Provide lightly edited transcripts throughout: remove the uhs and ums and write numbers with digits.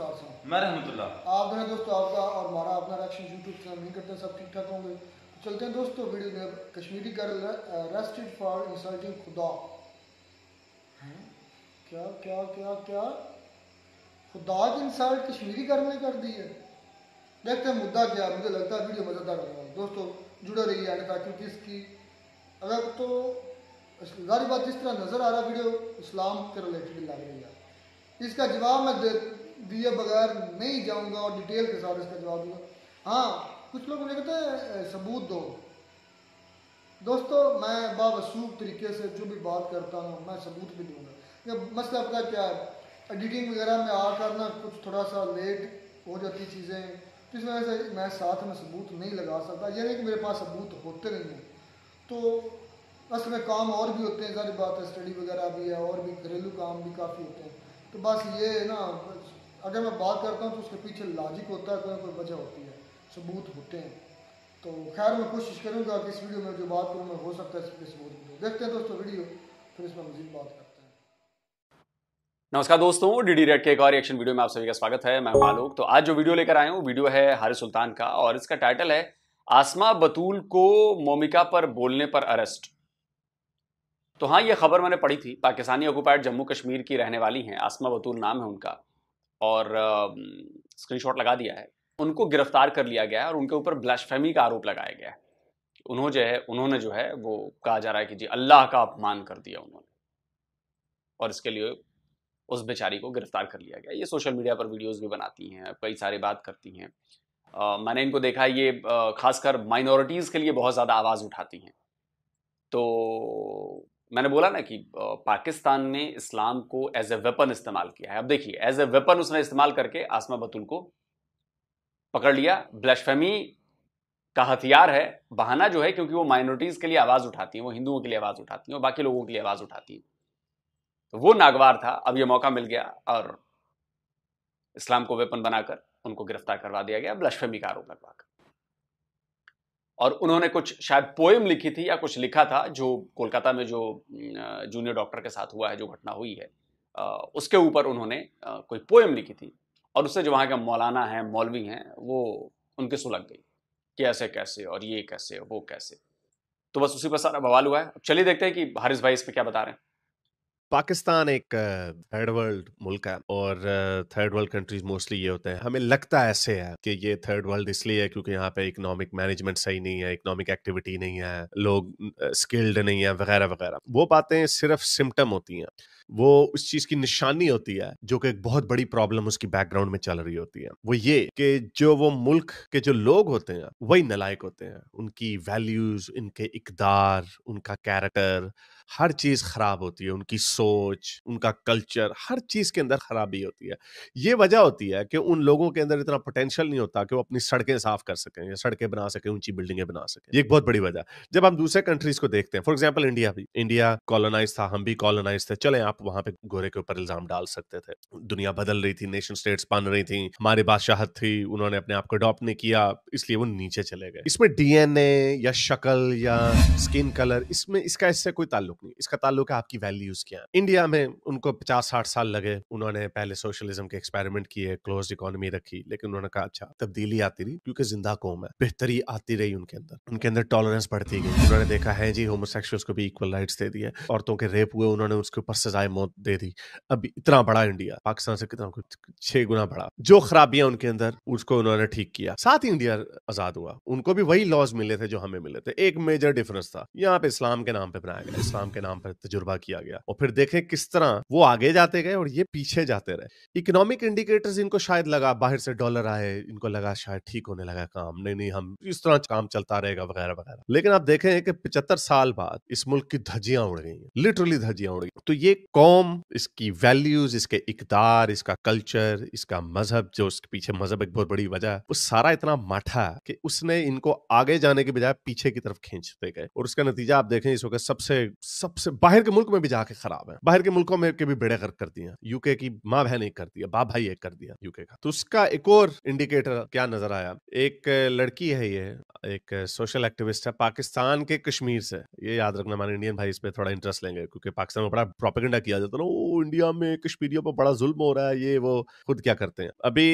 साहब। मैं रहमतुल्लाह। आप जो है दोस्तों आपका और हमारा अपना रिएक्शन यूट्यूब चैनल नहीं करते, सब ठीक ठाक होंगे। चलते हैं दोस्तों वीडियो में। Kashmiri girl arrested for insulting Khuda. हैं क्या क्या क्या क्या खुदा की इंसल्ट कश्मीरी गर्ल ने कर दी है। देखते हैं मुद्दा क्या। मुझे लगता है वीडियो मज़ेदार होने वाली। दोस्तों जुड़े रहिए आगे तक, क्योंकि इसकी अगर तो सारी बात जिस तरह नज़र आ रहा है वीडियो इस्लाम के रिलेटेड लग रही है। इसका जवाब मैं दिए बगैर नहीं जाऊंगा और डिटेल के साथ इसका जवाब दूंगा। हाँ, कुछ लोग मुझे कहते हैं सबूत दो। दोस्तों मैं बावसूख तरीके से जो भी बात करता हूँ मैं सबूत भी दूंगा। ये मसला पता क्या है, एडिटिंग वगैरह में आकर ना कुछ थोड़ा सा लेट हो जाती चीज़ें, तो इस वजह से मैं साथ में सबूत नहीं लगा सकता। ये नहीं कि मेरे पास सबूत होते नहीं हैं, तो असल में काम और भी होते हैं, सारी बात है, स्टडी वगैरह भी है और भी घरेलू काम भी काफ़ी होते हैं। तो बस ये ना, अगर मैं बात करता हूँ तो उसके पीछे लॉजिक होता है, कोई ना कोई वजह होती है, सबूत होते हैं। तो खैर मैं कोशिश करूँगा कि इस वीडियो में जो बात करूँ मैं हो सकता है इसके सबूत भी। देखते हैं दोस्तों वीडियो, फिर इसमें मजीद बात करते हैं। नमस्कार दोस्तों, डीडी रेड के एक और रिएक्शन वीडियो में आप सभी का स्वागत है। मैं आलोक। तो आज जो वीडियो लेकर आया हूँ वीडियो है हारिस सुल्तान का और इसका टाइटल है आसमा बतूल को मोमिका पर बोलने पर अरेस्ट। तो हाँ, ये खबर मैंने पढ़ी थी। पाकिस्तानी ऑक्युपाइड जम्मू कश्मीर की रहने वाली हैं, आसमा बतूल नाम है उनका, और स्क्रीनशॉट लगा दिया है। उनको गिरफ्तार कर लिया गया है और उनके ऊपर ब्लास्फेमी का आरोप लगाया गया है। उन्होंने जो है वो कहा जा रहा है कि जी अल्लाह का अपमान कर दिया उन्होंने, और इसके लिए उस बेचारी को गिरफ्तार कर लिया गया। ये सोशल मीडिया पर वीडियोस भी बनाती हैं, कई सारी बात करती हैं। मैंने इनको देखा है, ये खासकर माइनॉरिटीज़ के लिए बहुत ज़्यादा आवाज़ उठाती हैं। तो मैंने बोला ना कि पाकिस्तान ने इस्लाम को एज ए वेपन इस्तेमाल किया है। अब देखिए, एज ए वेपन उसने इस्तेमाल करके आसमा बतूल को पकड़ लिया। ब्लास्फेमी का हथियार है, बहाना जो है, क्योंकि वो माइनॉरिटीज़ के लिए आवाज़ उठाती हैं, वो हिंदुओं के लिए आवाज़ उठाती हैं और बाकी लोगों के लिए आवाज़ उठाती हैं। तो वो नागवार था, अब ये मौका मिल गया और इस्लाम को वेपन बनाकर उनको गिरफ्तार करवा दिया गया, ब्लास्फेमी का आरोप लगवाकर। और उन्होंने कुछ शायद पोएम लिखी थी या कुछ लिखा था, जो कोलकाता में जो जूनियर डॉक्टर के साथ हुआ है, जो घटना हुई है, उसके ऊपर उन्होंने कोई पोएम लिखी थी और उससे जो वहाँ के मौलाना हैं, मौलवी हैं, वो उनके सुलग गई कि ऐसे कैसे और ये कैसे वो कैसे। तो बस उसी पर सारा बवाल हुआ है। चलिए देखते हैं कि हारिस भाई इस पर क्या बता रहे हैं। पाकिस्तान एक थर्ड वर्ल्ड मुल्क है और थर्ड वर्ल्ड कंट्रीज मोस्टली ये होते हैं, हमें लगता ऐसे है कि ये थर्ड वर्ल्ड इसलिए है क्योंकि यहाँ पे इकोनॉमिक मैनेजमेंट सही नहीं है, इकोनॉमिक एक्टिविटी नहीं है, लोग स्किल्ड नहीं है वगैरह वगैरह। वो बातें सिर्फ सिम्टम होती हैं, वो उस चीज की निशानी होती है जो कि एक बहुत बड़ी प्रॉब्लम उसकी बैकग्राउंड में चल रही होती है। वो ये कि जो वो मुल्क के जो लोग होते हैं वही नलायक होते हैं, उनकी वैल्यूज, उनके इकदार, उनका कैरेक्टर, हर चीज खराब होती है, उनकी सोच, उनका कल्चर, हर चीज के अंदर खराबी होती है। ये वजह होती है कि उन लोगों के अंदर इतना पोटेंशियल नहीं होता कि वो अपनी सड़कें साफ कर सकें या सड़कें बना सकें, ऊंची बिल्डिंगें बना सकें। ये एक बहुत बड़ी वजह। जब हम दूसरे कंट्रीज को देखते हैं, फॉर एग्जाम्पल इंडिया, भी इंडिया कॉलोनाइज था, हम भी कॉलोनाइज थे, चले आप वहां पे गोरे के ऊपर इल्जाम डाल सकते थे। दुनिया बदल रही थी, नेशन स्टेट्स बन रही थी, हमारी बादशाहत थी, उन्होंने अपने आप को अडॉप्ट नहीं किया, इसलिए वो नीचे चले गए। इसमें डीएनए या शक्ल या स्किन कलर, इसमें इसका इससे कोई ताल्लुक नहीं। इसका ताल्लुक है आपकी वैल्यूज क्या है। इंडिया में उनको 50-60 साल लगे, उन्होंने पहले सोशलिज्म के एक्सपेरिमेंट किए, क्लोज्ड इकोनॉमी रखी, लेकिन उन्होंने कहा अच्छा तब्दीली आती रही क्योंकि जिंदा कौम है, बेहतरी आती रही उनके अंदर टॉलरेंस बढ़ती गई। उन्होंने देखा है जी होमोसेक्सुअल्स को भी इक्वल राइट्स दे दिए, औरतों के रेप हुए उन्होंने उसके ऊपर सजाए मौत दे दी। अब इतना बड़ा इंडिया पाकिस्तान से कितना, कुछ 6 गुना बड़ा। जो खराबियां उनके अंदर, उसको उन्होंने ठीक किया। साथ ही इंडिया आजाद हुआ, उनको भी वही लॉज मिले थे जो हमें मिले थे। एक मेजर डिफरेंस था, यहाँ पे इस्लाम के नाम पे बनाया गया, इस्लाम के नाम पर तजुर्बा किया गया, और फिर देखें किस तरह वो आगे जाते गए और ये पीछे जाते रहे। इकोनॉमिक इंडिकेटर्स इनको शायद लगा, बाहर से डॉलर आए, इनको लगा शायद ठीक होने लगा काम, नहीं हम इस तरह काम चलता रहेगा वगैरह वगैरह। लेकिन आप देखें कि 75 साल बाद इस मुल्क की धज्जियां उड़ गई हैं, लिटरली धज्जियां उड़ गई। तो ये कौम, इसकी वैल्यूज, इसके इकदार, इसका कल्चर, इसका मजहब, जो उसके पीछे मजहब एक बहुत बड़ी वजह है, वो सारा इतना माठा है कि उसने इनको आगे जाने के बजाय पीछे की तरफ खींचते गए। और उसका नतीजा आप देखें, इस वक्त सबसे सबसे बाहर के मुल्क में भी जाके खराब है, बाहर के मुल्कों में के भी बेड़े गर्क कर दिया। यूके की माँ बहन एक कर दिया, बाप भाई एक कर दिया यूके का। तो उसका एक और इंडिकेटर क्या नजर आया, एक लड़की है, ये एक सोशल एक्टिविस्ट है पाकिस्तान के कश्मीर से। ये याद रखना, हमारे इंडियन भाई इस पे थोड़ा इंटरेस्ट लेंगे, क्योंकि पाकिस्तान में बड़ा प्रोपेगेंडा किया जाता है ना, वो इंडिया में कश्मीरियों पर बड़ा जुल्म हो रहा है, ये वो खुद क्या करते हैं। अभी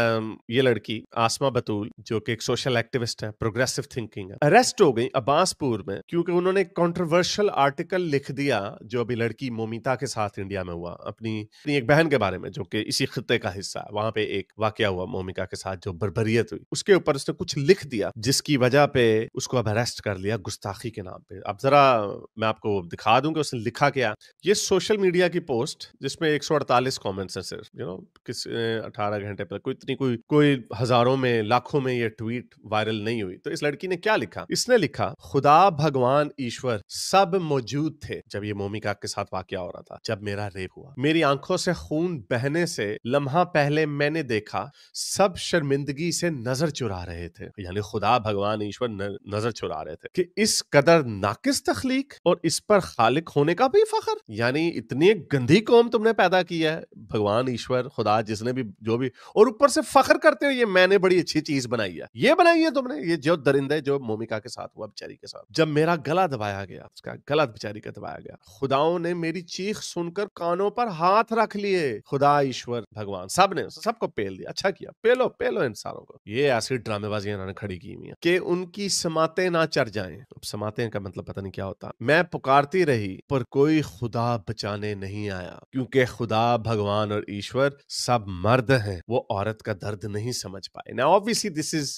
ये लड़की आसमा बतूल जो कि एक सोशल एक्टिविस्ट है, प्रोग्रेसिव थिंकिंग है, अरेस्ट हो गई अब्बासपुर में, क्योंकि उन्होंने एक कंट्रोवर्शियल आर्टिकल लिख दिया जो अभी लड़की मोमिता के साथ इंडिया में हुआ, अपनी एक बहन के बारे में जो कि इसी खित्ते का हिस्सा है। वहां पे एक वाकया हुआ मोमिका के साथ जो बर्बरियत हुई, उसके ऊपर उसने कुछ लिख दिया जिसकी वजह पे उसको अब अरेस्ट कर लिया गुस्ताखी के नाम पे। अब जरा मैं आपको दिखा दूं कि उसने लिखा क्या। ये सोशल मीडिया की पोस्ट जिसमें 148 कमेंट्स हैं सिर्फ, किस 18 घंटे पर कोई इतनी कोई हजारों में लाखों में ये ट्वीट वायरल नहीं हुई। तो इस लड़की ने क्या लिखा, इसने लिखा खुदा भगवान ईश्वर सब मौजूद थे जब ये मोमिका के साथ वाकया हो रहा था, जब मेरा रेप हुआ, मेरी आंखों से खून बहने से लम्हा पहले मैंने देखा, सब शर्मिंदगी से नजर चुरा रहे थे। यानी खुदा भगवान ईश्वर नजर चुरा रहे थे कि इस कदर नाकिस तख्लीक और इस पर खालिक होने का भी फख्र। यानी इतनी गंदी कौम तुमने पैदा की है, भगवान ईश्वर खुदा जिसने भी जो भी, और ऊपर से फख्र करते हो ये मैंने बड़ी अच्छी चीज बनाई है। ये बनाई है तुमने, ये जो दरिंदे जो मोमिका के साथ हुआ बेचारी के साथ, जब मेरा गला दबाया गया, उसका गला बेचारी का दबाया गया, खुदाओं ने मेरी चीख सुनकर कानों पर हाथ रख लिए। खुदा ईश्वर भगवान सब ने सबको पेल दिया। अच्छा किया, पेलो इंसानों को। ये ऐसी ड्रामेबाजी इन्होंने खड़ी की हुई है कि उनकी समातें ना चढ़ जाएं। अब समातें का मतलब पता नहीं क्या होता। मैं पुकारती रही पर कोई खुदा बचाने नहीं आया, क्योंकि खुदा भगवान और ईश्वर सब मर्द हैं, वो औरत का दर्द नहीं समझ पाए। Now obviously this is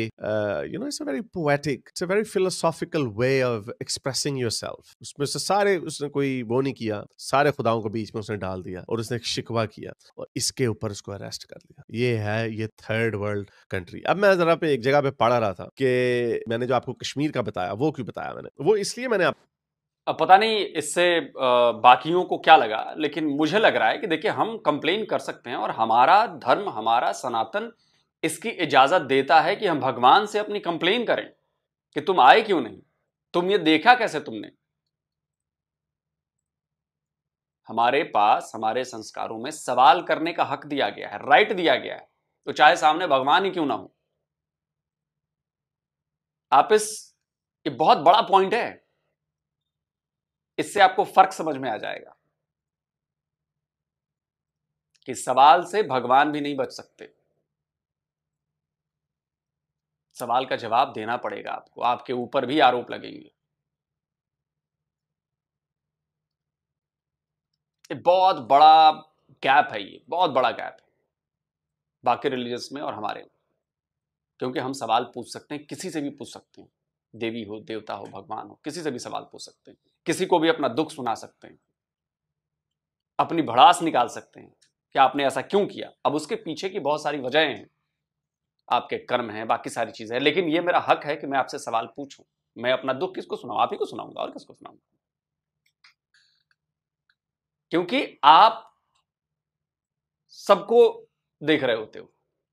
it's a very poetic, it's a very philosophical way of expressing yourself. उसमें से सारे उसने कोई वो नहीं किया, सारे खुदाओं को बीच में उसने डाल दिया और उसने एक शिकवा किया और इसके ऊपर उसको अरेस्ट कर लिया। ये थर्ड वर्ल्ड कंट्री। अब मैं जरा पे एक जगह पे पढ़ा रहा था कि मैंने जो आपको कश्मीर का बताया, वो क्यों बताया मैंने, वो इसलिए मैंने अब पता नहीं इससे बाकियों को क्या लगा, लेकिन मुझे लग रहा है कि देखिए हम कंप्लेन कर सकते हैं और हमारा धर्म, हमारा सनातन इसकी इजाजत देता है कि हम भगवान से अपनी कंप्लेन करें कि तुम आए क्यों नहीं, तुम ये देखा कैसे तुमने। हमारे पास हमारे संस्कारों में सवाल करने का हक दिया गया है, राइट दिया गया है, तो चाहे सामने भगवान ही क्यों ना हो। ये बहुत बड़ा पॉइंट है, इससे आपको फर्क समझ में आ जाएगा कि सवाल से भगवान भी नहीं बच सकते। सवाल का जवाब देना पड़ेगा आपको, आपके ऊपर भी आरोप लगेंगे। ये बहुत बड़ा गैप है, ये बहुत बड़ा गैप है बाकी रिलीजियस में और हमारे में, क्योंकि हम सवाल पूछ सकते हैं, किसी से भी पूछ सकते हैं, देवी हो, देवता हो, भगवान हो, किसी से भी सवाल पूछ सकते हैं, किसी को भी अपना दुख सुना सकते हैं, अपनी भड़ास निकाल सकते हैं कि आपने ऐसा क्यों किया। अब उसके पीछे की बहुत सारी वजहें हैं, आपके कर्म हैं, बाकी सारी चीजें हैं, लेकिन ये मेरा हक है कि मैं आपसे सवाल पूछूं। मैं अपना दुख किसको सुनाऊं? आप ही को सुनाऊंगा, और किसको सुनाऊंगा? क्योंकि आप सबको देख रहे होते हो।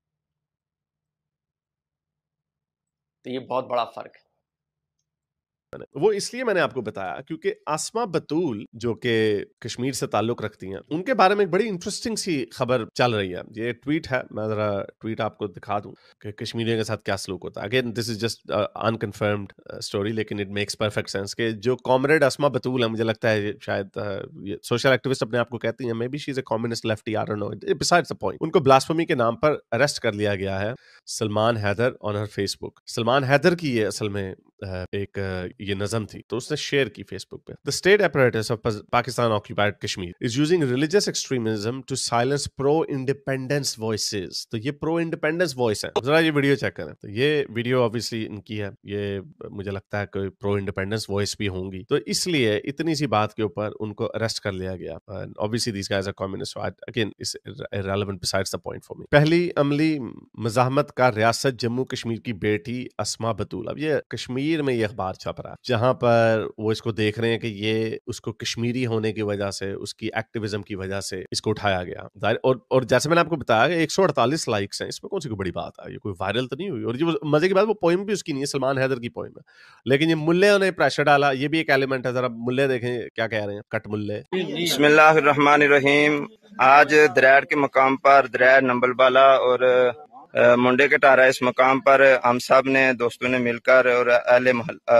तो ये बहुत बड़ा फर्क है। वो इसलिए मैंने आपको बताया क्योंकि आसमा बतूल जो कि कश्मीर से ताल्लुक रखती हैं, उनके बारे में एक बड़ी इंटरेस्टिंग सी खबर चल रही है। ये ट्वीट है, मैं जरा ट्वीट आपको दिखा दूं कि कश्मीरियों के साथ क्या सलूक होता है। Again this is just unconfirmed story, लेकिन इट मेक्स परफेक्ट सेंस कि जो कॉमरेड आसमा बतूल है, मुझे लगता है शायद ये सोशल एक्टिविस्ट अपने आप को कहती हैं, maybe she is a communist lefty, I don't know, besides the point. उनको ब्लास्फेमी के नाम पर अरेस्ट कर लिया गया है Salman Haider on her Facebook. Salman Haider की ये असल में एक ये नज़म थी, तो उसने शेयर की फेसबुक पे। The state apparatus of Pakistan occupied Kashmir is using religious extremism to silence pro independence voices। तो ये pro independence voice है। जरा ये वीडियो चेक करें। तो ये वीडियो ऑब्वियसली इनकी है, ये मुझे लगता है कोई pro independence voice भी होंगी, तो इसलिए इतनी सी बात के ऊपर उनको अरेस्ट कर लिया गया। Obviously these guys are communist, so again it's irrelevant besides the point for me। पहली अमली मज़ाहमत का रियासत जम्मू कश्मीर की बेटी अस्मा बतूल। अब ये कश्मीर कश्मीर में ये अखबार छप रहा है, जहां पर वो इसको देख रहे हैं कि ये उसको कश्मीरी होने की वजह से, उसकी एक्टिविज्म की वजह से इसको उठाया गया। और जैसे मैंने आपको बताया कि 148 लाइक्स हैं, इसमें कौन सी कोई बड़ी बात है, ये कोई वायरल तो नहीं हुई। और ये मजे की बात, वो पोइम भी उसकी नहीं है, सलमान हैदर की पोइम है, लेकिन ये मुल्ले ने प्रेशर डाला, ये भी एक एलिमेंट है। जरा मुल्ले देखें क्या कह रहे हैं, कट मुल्ले। बिस्मिल्लाहिर्रहमानिर्रहीम। आज दरैड़ के मकाम पर, दरैड़ नंबलबाला और मुंडे के टारा, इस मकाम पर हम सब ने, दोस्तों ने मिलकर और अहले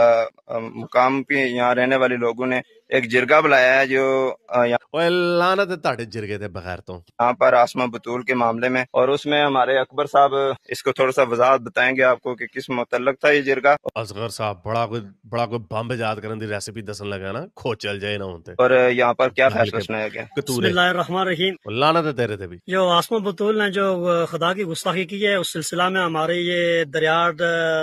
मुकाम के यहाँ रहने वाले लोगों ने एक जिरगा बुलाया है जो लानत ताड़े जिरगे थे बगैर तो यहाँ पर आसमा बतूल के मामले में। और उसमें हमारे अकबर साहब इसको थोड़ा सा वजाहत बताएंगे आपको कि किस मुतल्लक था ये जिरगा। असगर साहब बड़ा कोई बम इजाद करने की रेसिपी दसन लगा ना, खो चल जाए ना होते। और यहाँ पर क्या फैसला सुनाया गया? बिस्मिल्लाहिर्रहमानिर्रहीम। लानत है तेरे थे भी। जो आसमा बतूल ने जो खुदा की गुस्ताखी की है, उस सिलसिला में हमारे ये दरियाड़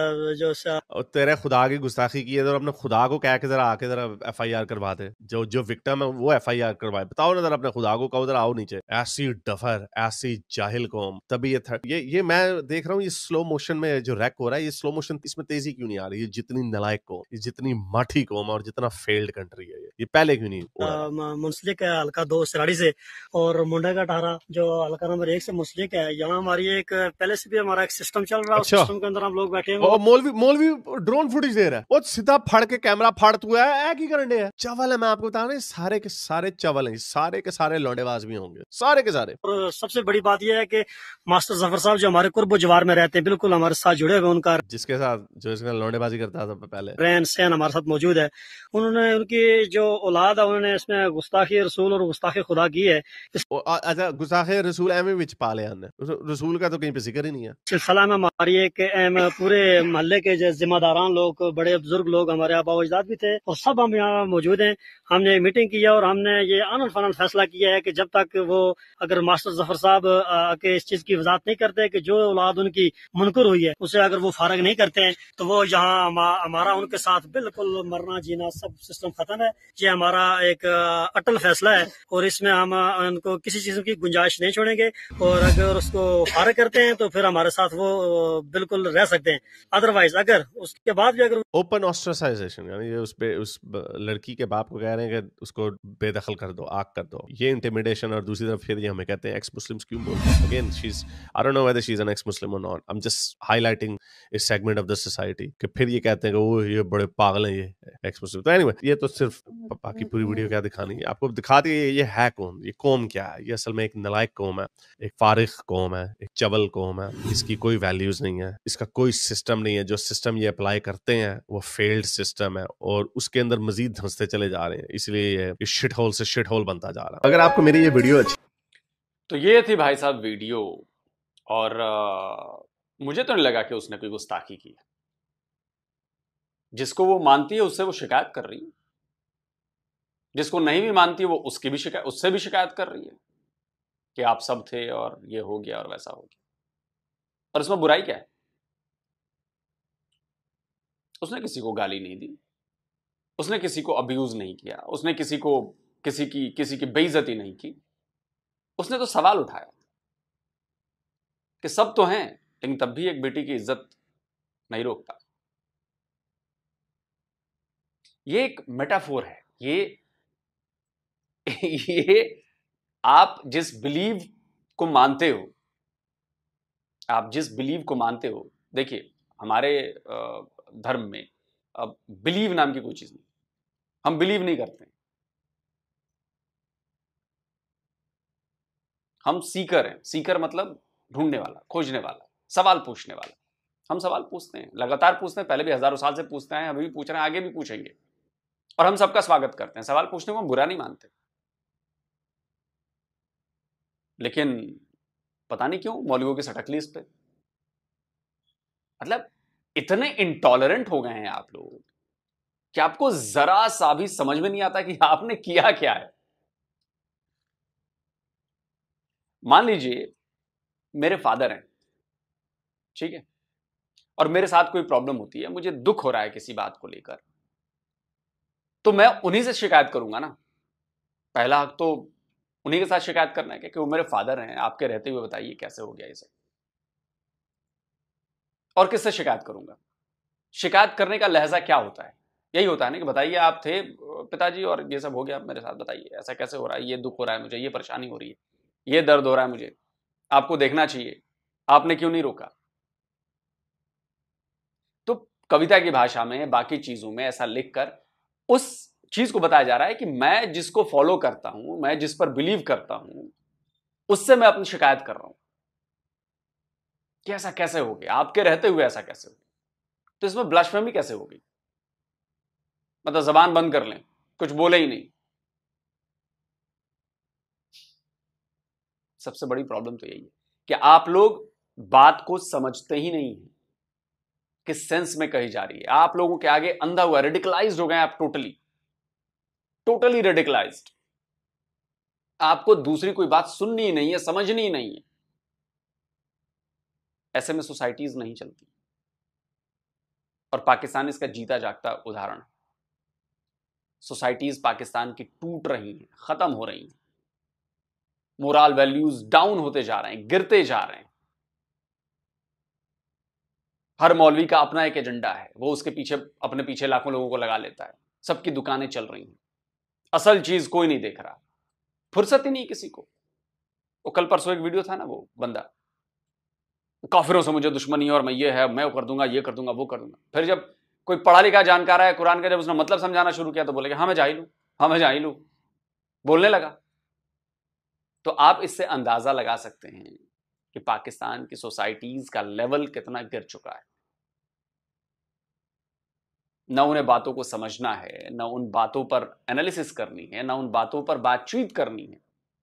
जो तेरे खुदा की गुस्ताखी की है, तो अपने खुदा को कह के जरा आके जरा FIR करवा दे। जो विक्टिम है वो FIR करवाए। बताओ ना जरा अपने खुदा को, कहो जरा आओ नीचे। ऐसी डफर, ऐसी जाहिल कौम। तभी ये मैं देख रहा हूँ, ये स्लो मोशन में जो रैक हो रहा है, ये स्लो मोशन, इसमें तेजी क्यों नहीं आ रही? ये जितनी नलायक कौम, ये जितनी माठी कौम और जितना फेल्ड कंट्री है, ये पहले क्यों नहीं हो रहा? मुंसलिक है हल्का 2 सिराड़ी से, और मुंडा का टारा जो हल्का नंबर 1 से मुंसलिक है। यहाँ हमारी एक पहले से भी हमारा एक सिस्टम चल रहा है। अच्छा। उस सिस्टम के अंदर हम लोग बैठे हैं। और मौलवी ड्रोन फुटेज दे रहा है, वो सीधा फड़ के कैमरा फाड़ तू है की करने है। चवल है, मैं आपको बता रहा, सारे के सारे चवल हैं, सारे के सारे लौंडेबाज भी होंगे, सारे के सारे। और सबसे बड़ी बात यह है कि मास्टर जफर साहब जो हमारे कुर्ब जवार में रहते हैं, बिल्कुल हमारे साथ जुड़े हुए, उनका जिसके साथ जो इसका लौंडेबाजी करता था पहले, रहन सहन हमारे साथ मौजूद है। उन्होंने, उनकी जो औलाद है, उन्होंने इसमें गुस्ताखी रसूल और गुस्ताखी खुदा की है। अच्छा, गुस्ताखी रसूल एम विच पाले आने, रसूल का तो कहीं पे जिक्र ही नहीं है। सिलसिला में हमारी एक पूरे मोहल्ले के जिम्मेदारान लोग, बड़े बुजुर्ग लोग, हमारे आबा अजदाद भी थे, और सब हम यहाँ मौजूद हैं। हमने मीटिंग की है और हमने ये आनन फानन फैसला किया है कि जब तक वो, अगर मास्टर जफर साहब आके इस चीज की वजाहत नहीं करते कि जो औलाद उनकी मुनकर हुई है, उसे अगर वो फारग नहीं करते हैं, तो वो यहाँ हमारा उनके साथ बिल्कुल मरना जीना सब सिस्टम खत्म है। ये हमारा एक अटल फैसला है और इसमें हम उनको किसी चीज की गुंजाइश नहीं छोड़ेंगे। और अगर उसको फारग करते हैं तो फिर हमारे साथ वो बिल्कुल रह सकते हैं। अदरवाइज अगर उसके बाद भी अगर ओपन ऑस्ट्रेसाइजेशन, यानी ये उस लड़की के बाप को कह रहे हैं कि उसको बेदखल कर दो, आग कर दो, ये इंटिमिडेशन। और दूसरी तरफ फिर ये हमें कहते हैं एक्स मुस्लिम्स क्यों बोलते हैं। Again I don't know whether she is an ex Muslim और not, I am just highlighting इस सेगमेंट ऑफ द सोसाइटी कि फिर ये कहते हैं कि वो ये बड़े पागल हैं, ये एक्स मुस्लिम। तो एनीवे, ये तो सिर्फ बाकी पूरी वीडियो क्या दिखानी है आपको, दिखा दी ये है कौन, ये कौम क्या है। ये असल में एक नलायक कौम है, एक फारिग कौम है, एक चवल कौम है। इसकी कोई वैल्यूज नहीं है, इसका कोई सिस्टम नहीं है। जो सिस्टम ये अप्लाई करते हैं वो फेल्ड सिस्टम है और उसके अंदर मजीद धंसते चले जा रहे हैं, इसलिए ये शिट होल से शिट होल बनता जा रहा है। अगर आपको मेरी ये वीडियो अच्छी, तो ये थी भाई साहब वीडियो, और मुझे तो नहीं लगा कि उसने कोई गुस्ताखी की। जिसको वो मानती है उससे वो शिकायत कर रही है, जिसको नहीं भी मानती है वो उससे भी शिकायत कर रही है कि आप सब थे और ये हो गया और वैसा हो गया। और इसमें बुराई क्या है? उसने किसी को गाली नहीं दी, उसने किसी को अब्यूज नहीं किया, उसने किसी की बेइज्जती नहीं की। उसने तो सवाल उठाया कि सब तो हैं, लेकिन तब भी एक बेटी की इज्जत नहीं रोकता। ये एक मेटाफोर है। ये आप जिस बिलीव को मानते हो, देखिए हमारे धर्म में अब बिलीव नाम की कोई चीज नहीं, हम बिलीव नहीं करते। हम सीकर हैं। सीकर मतलब ढूंढने वाला, खोजने वाला, सवाल पूछने वाला। हम सवाल पूछते हैं, लगातार पूछते हैं, पहले भी हजारों साल से पूछते हैं, अभी भी पूछ रहे हैं, आगे भी पूछेंगे। और हम सबका स्वागत करते हैं। सवाल पूछने को हम बुरा नहीं मानते, लेकिन पता नहीं क्यों मौलवियों की सटकली इस पे, मतलब इतने इंटॉलरेंट हो गए हैं आप लोग कि आपको जरा सा भी समझ में नहीं आता कि आपने किया क्या है। मान लीजिए मेरे फादर हैं, ठीक है, और मेरे साथ कोई प्रॉब्लम होती है, मुझे दुख हो रहा है किसी बात को लेकर, तो मैं उन्हीं से शिकायत करूंगा ना। पहला हक तो उन्हीं के साथ शिकायत करना है कि वो मेरे फादर हैं, आपके रहते हुए बताइए कैसे हो गया ये सब। और किससे शिकायत करूंगा? शिकायत करने का लहजा क्या होता है? यही होता है ना कि बताइए आप थे पिताजी और ये सब हो गया मेरे साथ, बताइए ऐसा कैसे हो रहा है, ये दुख हो रहा है मुझे, ये परेशानी हो रही है, ये दर्द हो रहा है मुझे, आपको देखना चाहिए, आपने क्यों नहीं रोका? तो कविता की भाषा में, बाकी चीजों में ऐसा लिखकर उस चीज को बताया जा रहा है कि मैं जिसको फॉलो करता हूं, मैं जिस पर बिलीव करता हूं, उससे मैं अपनी शिकायत कर रहा हूं कि ऐसा कैसे हो गया, आपके रहते हुए ऐसा कैसे हो गया। तो इसमें ब्लास्फेमी कैसे होगी? मतलब जबान बंद कर लें, कुछ बोले ही नहीं। सबसे बड़ी प्रॉब्लम तो यही है कि आप लोग बात को समझते ही नहीं है, किस सेंस में कही जा रही है। आप लोगों के आगे अंधा हुआ, रेडिकलाइज्ड हो गए आप, टोटली रेडिकलाइज्ड। आपको दूसरी कोई बात सुननी ही नहीं है, समझनी ही नहीं है। ऐसे में सोसाइटीज नहीं चलती, और पाकिस्तान इसका जीता जागता उदाहरण है। सोसाइटीज पाकिस्तान की टूट रही हैं, खत्म हो रही हैं, मोरल वैल्यूज डाउन होते जा रहे हैं, गिरते जा रहे हैं। हर मौलवी का अपना एक एजेंडा है, वो उसके पीछे, अपने पीछे लाखों लोगों को लगा लेता है। सबकी दुकानें चल रही हैं, असल चीज कोई नहीं देख रहा, फुर्सत ही नहीं किसी को। वो कल परसों एक वीडियो था ना, वो बंदा काफिरों से मुझे दुश्मनी है और मैं ये है, मैं वो कर दूंगा, ये कर दूंगा, वो कर दूंगा। फिर जब कोई पढ़ा लिखा जानकार है कुरान का, जब उसने मतलब समझाना शुरू किया तो बोले हाँ मैं जाहिल हूं, हाँ मैं जाहिल हूं, बोलने लगा। तो आप इससे अंदाजा लगा सकते हैं कि पाकिस्तान की सोसाइटीज का लेवल कितना गिर चुका है। न उन्हें बातों को समझना है, न उन बातों पर एनालिसिस करनी है, न उन बातों पर बातचीत करनी है।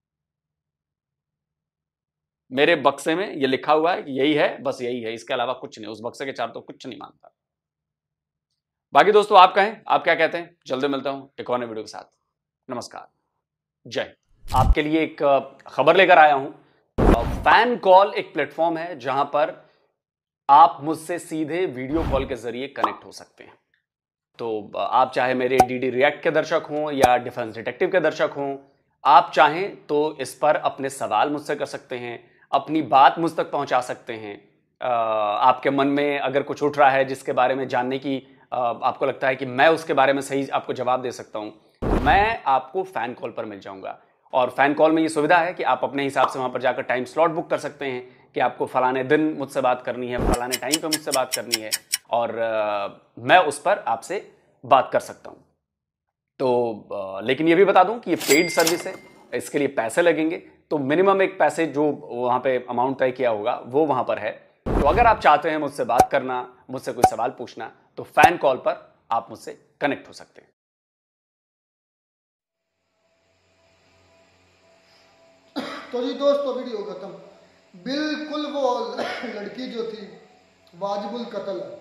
मेरे बक्से में ये लिखा हुआ है कि यही है, बस यही है, इसके अलावा कुछ नहीं। उस बक्से के चार तो कुछ नहीं मानता। बाकी दोस्तों आप कहें, आप क्या कहते हैं? जल्दी मिलता हूं एक और नए वीडियो के साथ। नमस्कार, जय। आपके लिए एक खबर लेकर आया हूं। फैन कॉल एक प्लेटफॉर्म है जहां पर आप मुझसे सीधे वीडियो कॉल के जरिए कनेक्ट हो सकते हैं। तो आप चाहे मेरे डीडी रिएक्ट के दर्शक हों या डिफेंस डिटेक्टिव के दर्शक हों, आप चाहें तो इस पर अपने सवाल मुझसे कर सकते हैं, अपनी बात मुझ तक पहुंचा सकते हैं। आपके मन में अगर कुछ उठ रहा है जिसके बारे में जानने की आपको लगता है कि मैं उसके बारे में सही आपको जवाब दे सकता हूं, तो मैं आपको फैन कॉल पर मिल जाऊंगा। और फैन कॉल में ये सुविधा है कि आप अपने हिसाब से वहां पर जाकर टाइम स्लॉट बुक कर सकते हैं कि आपको फलाने दिन मुझसे बात करनी है, फलाने टाइम पे मुझसे बात करनी है, और मैं उस पर आपसे बात कर सकता हूं। तो लेकिन ये भी बता दूं कि ये पेड सर्विस है, इसके लिए पैसे लगेंगे। तो मिनिमम एक पैसे जो वहां पे अमाउंट तय किया होगा वो वहां पर है। तो अगर आप चाहते हैं मुझसे बात करना, मुझसे कोई सवाल पूछना, तो फैन कॉल पर आप मुझसे कनेक्ट हो सकते हैं। तो जी दोस्तों वीडियो खत्म। बिल्कुल वो लड़की जो थी वाजिबुल कत्ल है।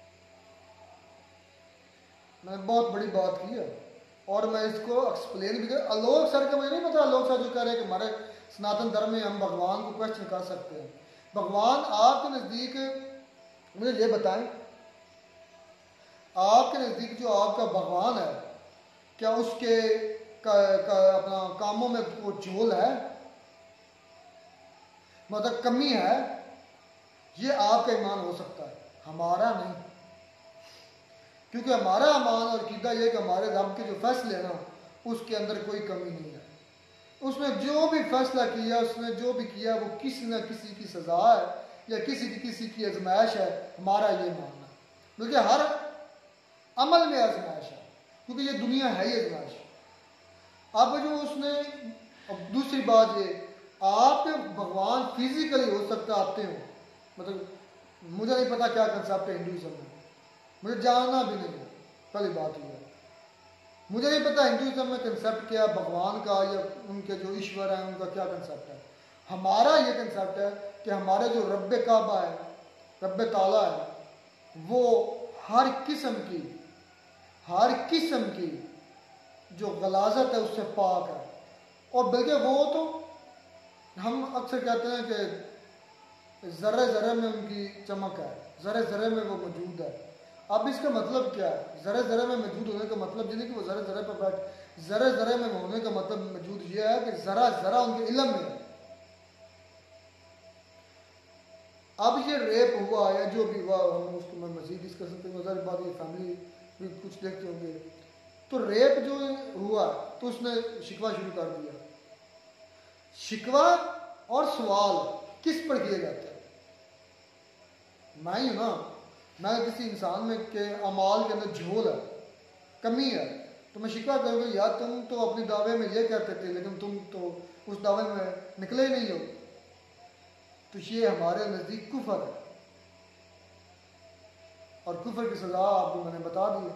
मैंने बहुत बड़ी बात की है और मैं इसको एक्सप्लेन भी कर। आलोक सर का मुझे नहीं पता, आलोक सर जो कह रहे हैं कि हमारे सनातन धर्म में हम भगवान को क्वेश्चन कर सकते हैं। भगवान आपके नज़दीक, मुझे ये बताएं, आपके नज़दीक जो आपका भगवान है, क्या उसके अपना कामों में वो झोल है, मतलब कमी है? ये आपका ईमान हो सकता है, हमारा नहीं। क्योंकि हमारा ईमान और कीदा ये कि हमारे रब के जो फैसले हैं ना, उसके अंदर कोई कमी नहीं है। उसने जो भी फैसला किया, उसने जो भी किया, वो किसी न किसी की सजा है या किसी की आजमाइश है। हमारा ये मानना, बल्कि हर अमल में आजमाइश है, क्योंकि ये दुनिया है ही आजमाइश। अब जो उसने, अब दूसरी बात ये, आप भगवान फिजिकली हो सकता आते हो, मतलब मुझे नहीं पता क्या कंसेप्ट है हिंदुइज्म में, मुझे जानना भी नहीं है। पहली बात ये है, मुझे नहीं पता हिंदुइज्म में कंसेप्ट क्या है भगवान का, या उनके जो ईश्वर है उनका क्या कंसेप्ट है। हमारा ये कंसेप्ट है कि हमारे जो रब काबा है, रब ताला है, वो हर किस्म की जो गलाजत है उससे पाक है। और बल्कि वो तो हम अक्सर कहते हैं कि ज़र्रे ज़र्रे में उनकी चमक है, ज़र्रे ज़र्रे में वो मौजूद है। अब इसका मतलब क्या है? ज़र्रे ज़र्रे में मौजूद होने का मतलब ये नहीं कि वो ज़र्रे ज़र्रे पर बैठ, ज़र्रे ज़र्रे में होने का मतलब मौजूद ये है कि ज़रा ज़रा उनके इल्म में है। अब ये रेप हुआ या जो भी हुआ, हम उसको मैं मजीद डिस्कस करते हैं, सारी बात ये फैमिली भी कुछ देखते होंगे। तो रेप जो हुआ तो उसने शिकवा शुरू कर दिया। शिकवा और सवाल किस पर किए जाते हैं? मैं ही हूं ना, मैं किसी इंसान में के अमाल के अंदर झोल है, कमी है, तो मैं शिकवा करूँगा यार तुम तो अपने दावे में ये कहते थे लेकिन तुम तो उस दावे में निकले ही नहीं हो। तो ये हमारे नज़दीक कुफर है, और कुफर की सज़ा आपको मैंने बता दी।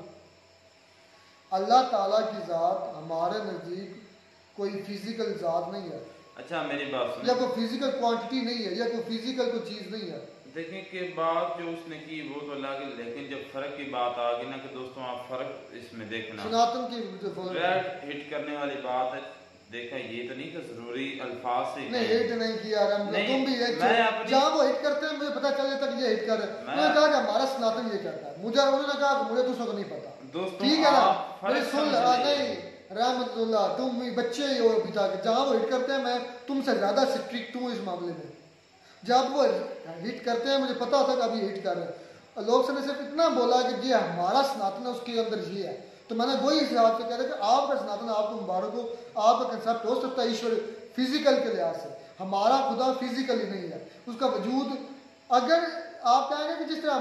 अल्लाह ताला की ज़ात हमारे नज़दीक कोई फिजिकल ज़ात नहीं है। अच्छा मेरी बात सुनिए, या कोई फिजिकल क्वांटिटी नहीं है, या कोई फिजिकल कोई चीज़ नहीं है। देखें कि बात जो उसने की वो तो अलग है, लेकिन जब फर्क की बात आ गई ना कि दोस्तों आप फर्क इसमें देखना, सनातन की रेड हिट करने वाली बात है। देखा ये तो नहीं कि जरूरी अल्फाज से नहीं हिट नहीं किया नहीं, तुम भी जहाँ वो हिट करते हैं मुझे पता चल जाता कि ये हिट कर रहे हैं। उन्होंने कहा कि हमारा सनातन ये कहता है, मुझे उन्होंने कहा कि मुझे दूसरों को नहीं पता। दोस्तों ठीक है ना, फर्क सुन नहीं रहमतुल्लाह, तुम भी बच्चे ही हो अभी तक। जहाँ वो हिट करते हैं मैं तुमसे ज्यादा स्ट्रिक्ट हूँ इस मामले में। जब वो हिट करते हैं मुझे पता होता है कि अभी हिट कर रहे हैं। लोग से सिर्फ इतना बोला कि ये हमारा सनातन है, उसके अंदर ये है, तो मैंने वही हिसाब से कह रहा कि आपका सनातन आपको मुबारक हो, आपका कंसेप्ट हो सकता है ईश्वर फिजिकल के लिहाज से, हमारा खुदा फिजिकली नहीं है, उसका वजूद। अगर आप कहेंगे कि जिस तरह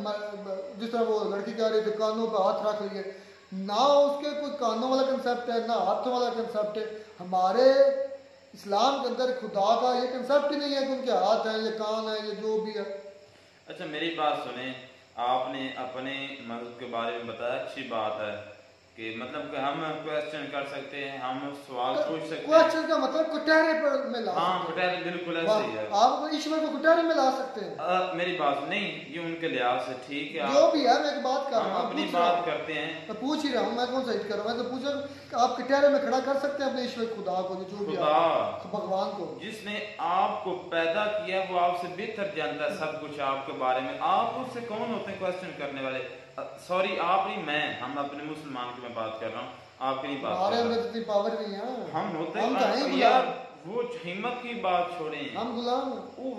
जिस तरह वो लड़की कह रही थी कानों पर हाथ रख लिए, ना उसके कोई कानों वाला कंसेप्ट है ना हाथों वाला कंसेप्ट है। हमारे इस्लाम के अंदर खुदा का ये कंसेप्ट ही नहीं है कि उनके हाथ हैं ये कान है ये जो भी है। अच्छा मेरी बात सुने, आपने अपने मजहब के बारे में बताया, अच्छी बात है कि मतलब कि हम क्वेश्चन कर सकते हैं, हम सवाल पूछ सकते हैं। क्वेश्चन का मतलब कुटारे पर में ला, हाँ कुटारे बिल्कुल ऐसे ही है, आप ईश्वर को कुटारे में ला सकते हैं। मेरी बात नहीं, ये उनके लिहाज से ठीक है, जो भी है मैं एक बात कर रहा हूँ, अपनी बात करते हैं। मैं पूछ ही रहा हूँ, मैं कौन सा हिट कर रहा हूँ, मैं तो पूछा आप कुटारे में खड़ा कर सकते हैं अपने ईश्वर खुदा को, जो भी भगवान को, जिसने आपको पैदा किया, वो आपसे बेहतर जानता है सब कुछ आपके बारे में। आप उससे कौन होते हैं क्वेश्चन करने वाले? सॉरी आप नहीं, मैं, हम अपने मुसलमान की मैं बात कर रहा हूँ, आपकी नहीं बात कर रहा हूँ। पावर नहीं है, हम होते हैं यार, वो हिम्मत की बात छोड़ें, हम गुलाम।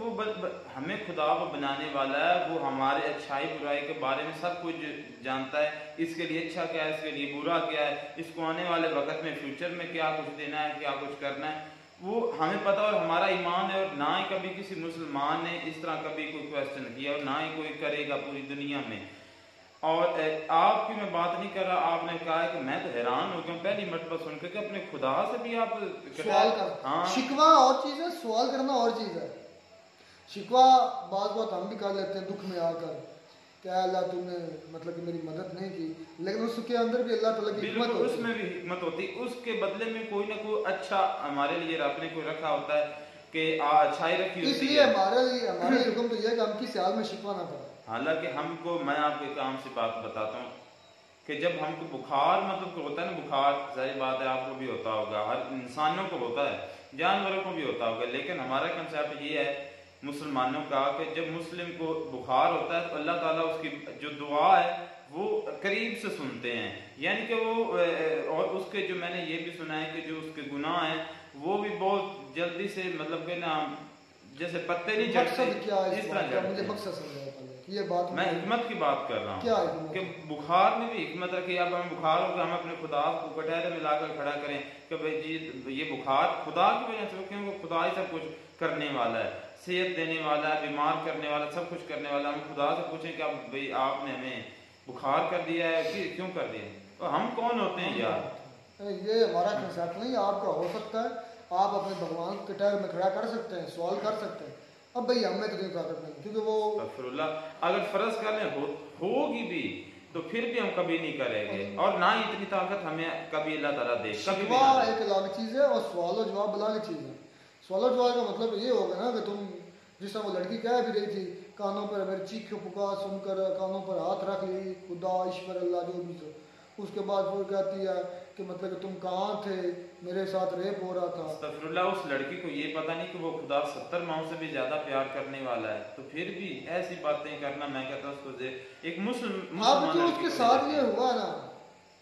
हमें खुदा वो बनाने वाला है, वो हमारे अच्छाई बुराई के बारे में सब कुछ जानता है, इसके लिए अच्छा क्या है, इसके लिए बुरा क्या है, इसको आने वाले वक्त में फ्यूचर में क्या कुछ देना है, क्या कुछ करना है, वो हमें पता। और हमारा ईमान है, और ना ही कभी किसी मुसलमान ने इस तरह कभी कोई क्वेश्चन किया, और ना ही कोई करेगा पूरी दुनिया में। और आपकी मैं बात नहीं कर रहा, आपने कहा है कि मैं तो हैरान हो गया पहली मरतबा सुनकर कि अपने खुदा से भी आप सवाल कर। हाँ। शिकवा और चीज है, सवाल करना और चीज है। शिकवा बात हम भी कर लेते हैं दुख में आकर, क्या अल्लाह तुमने मतलब कि मेरी मदद नहीं की, लेकिन उसके अंदर भी अल्लाह ताला की हिकमत होती है, उसमें भी हिकमत होती है, उसके बदले में कोई ना कोई अच्छा हमारे लिए रब ने कोई रखा होता है कि अच्छाई रखी होती है। इसलिए हमारे हुक्म तो यह है कि हम किसी हाल में शिकवा ना करें। हालांकि हमको, मैं आपको एक आम सी बात बताता हूँ कि जब हमको बुखार मतलब होता है ना, बुखार सारी बात है आपको भी होता होगा, हर इंसानों को होता है, जानवरों को भी होता होगा, लेकिन हमारा कंसेप्ट ये है मुसलमानों का कि जब मुस्लिम को बुखार होता है तो अल्लाह ताला उसकी जो दुआ है वो करीब से सुनते हैं, यानी कि वो, और उसके जो मैंने ये भी सुना है कि जो उसके गुनाह हैं वो भी बहुत जल्दी से मतलब कि ना जैसे पत्ते नहीं मकसद क्या है इस तरह मुझे मकसद समझाओ पहले, ये बात मैं हिकमत की बात कर रहा हूँ। क्या है कि बुखार में भी हिकमत रखी। अब हम बुखार होगा हम अपने खुदा को कटहरे में लाकर खड़ा करें कि भाई जी ये बुखार खुदा की वजह से, क्योंकि खुदा ही सब कुछ करने वाला है, सेहत देने वाला है, बीमार करने वाला, सब कुछ करने वाला। हम खुदा से पूछें कि अब भाई आपने हमें बुखार कर दिया है, फिर क्यों कर दिया, तो हम कौन होते हैं यार? ये हमारा कंसेप्ट नहीं, आपका हो सकता है, आप अपने भगवान के टायर में खड़ा कर सकते हैं, सवाल कर सकते हैं। अब भाई हमें तो नहीं ताकत नहीं, क्योंकि वो अगर फर्ज कर लें होगी भी तो फिर भी हम कभी नहीं करेंगे, और ना ही इतनी ताकत हमें कभी अल्लाह ताला दे। शिकवा एक अलग चीज है और सवाल और जवाब अलग चीज है। सवाल और जवाब का मतलब ये होगा ना कि तुम जिस तरह वो लड़की कह भी रही थी, कानों पर मेरी चीख पुकार सुनकर कानों पर हाथ रख ली, खुदा ईश्वर अल्लाह जो भी था। उसके बाद वो कहती है कि मतलब कि तुम कहाँ थे, मेरे साथ रेप हो रहा था। अस्तगफिरुल्लाह, उस लड़की को ये पता नहीं कि वो खुदा 70 माओं से भी ज्यादा प्यार करने वाला है, तो फिर भी ऐसी बातें करना, मैं कहता हूँ उसको एक मुस्लिम अब जो उसके साथ ये हुआ ना,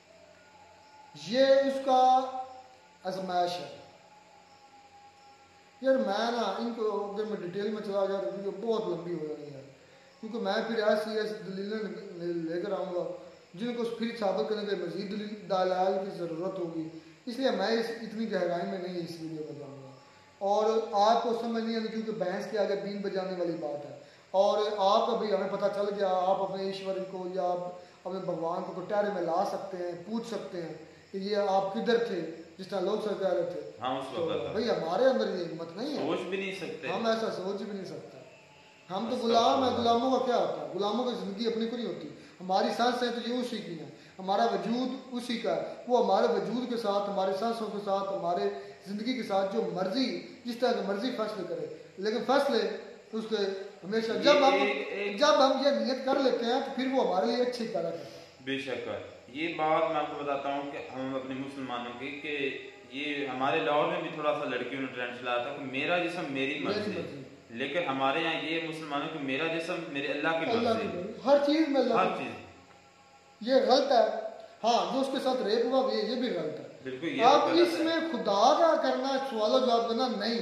ये उसका आजमाइश है। यार मैं ना इनको अगर मैं डिटेल में चला गया तो वीडियो बहुत लंबी हो जानी है, क्योंकि मैं फिर ऐसी दलीलें लेकर आऊँगा जिनको फिर साबित करने के मजीद दलाल की ज़रूरत होगी, इसलिए मैं इतनी गहराई में नहीं इस वीडियो में जाऊँगा। और आपको समझ नहीं आनी क्योंकि भैंस के आगे बीन बजाने वाली बात है, और आप अभी हमें पता चल गया आप अपने ईश्वर को या आप अपने भगवान को कटहरे में ला सकते हैं, पूछ सकते हैं कि ये आप किधर थे जिस तरह लोग सब कह रहे थे। हाँ, उस तो वक्त भाई हमारे अंदर ये हिम्मत नहीं है, सोच भी नहीं सकते, हम ऐसा सोच भी नहीं सकते। हम तो गुलाम है, गुलामों का क्या होता है, गुलामों की जिंदगी अपनी को नहीं होती। हमारी सांसें तो ये उसी की हैं, हमारा वजूद उसी का है, वो हमारे वजूद के साथ, हमारे सांसों के साथ, हमारे ज़िंदगी के साथ जो मर्जी जिस तरह की मर्जी फैसले करे, लेकिन फैसले उसके हमेशा जब हम ये नियत कर लेते हैं तो फिर वो हमारे लिए अच्छी करा करता है। बेशक ये बात मैं आपको बताता हूँ कि हम अपने मुसलमानों की कि ये हमारे लाहौर में भी थोड़ा सा लड़कियों ने ट्रेंड चलाया था कि मेरा जिस्म मेरी मर्जी, लेकिन हमारे यहाँ ये मुसलमानों को मेरा जिस्म मेरे अल्लाह की मर्जी, हर चीज में हर चीज ये गलत है। हाँ, जो उसके साथ रेप हुआ ये भी गलत है, बिल्कुल। अब इसमें खुदा का करना, सवाल जवाब करना नहीं,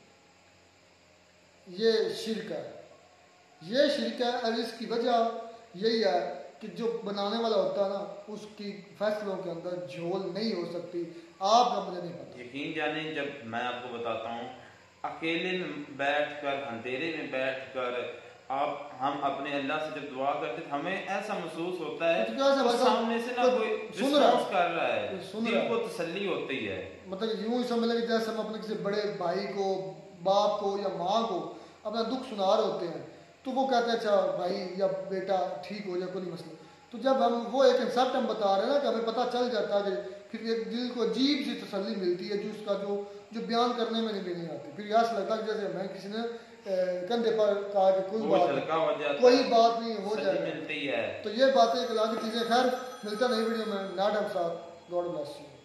ये शिर्क है, ये शिर्क है। और इसकी वजह यही है कि जो बनाने वाला होता है ना उसकी फैसलों के अंदर झोल नहीं हो सकती। आपका मुझे नहीं पता, यकीन जाने जब मैं आपको बताता हूँ अकेले में बैठकर, अंधेरे में बैठकर हम अपने अल्लाह से जब दुआ करते हैं हमें ऐसा महसूस होता है तो सामने से ना कोई रिस्पॉन्स कर रहा है, दिल को तसल्ली होती है। मतलब यूं ही समझ लगे जैसे हम अपने किसी बड़े भाई को, बाप को या माँ को अपना दुख सुना रहे होते हैं तो वो कहते हैं अच्छा भाई या बेटा ठीक हो जाए, कोई मसला। तो जब हम वो एक कंसेप्ट हम बता रहे हैं ना कि हमें पता चल जाता है कि फिर एक दिल को अजीब सी तसल्ली मिलती है जो उसका जो बयान करने में नहीं आती। फिर ऐसा लगता है जैसे हमें किसी ने कंधे पर कहा कि कोई बात नहीं हो जाए मिलती है। तो ये बातें एक अलग चीज़ें। खैर मिलता नहीं वीडियो में, नाट साथ, गॉड ब्लेस यू।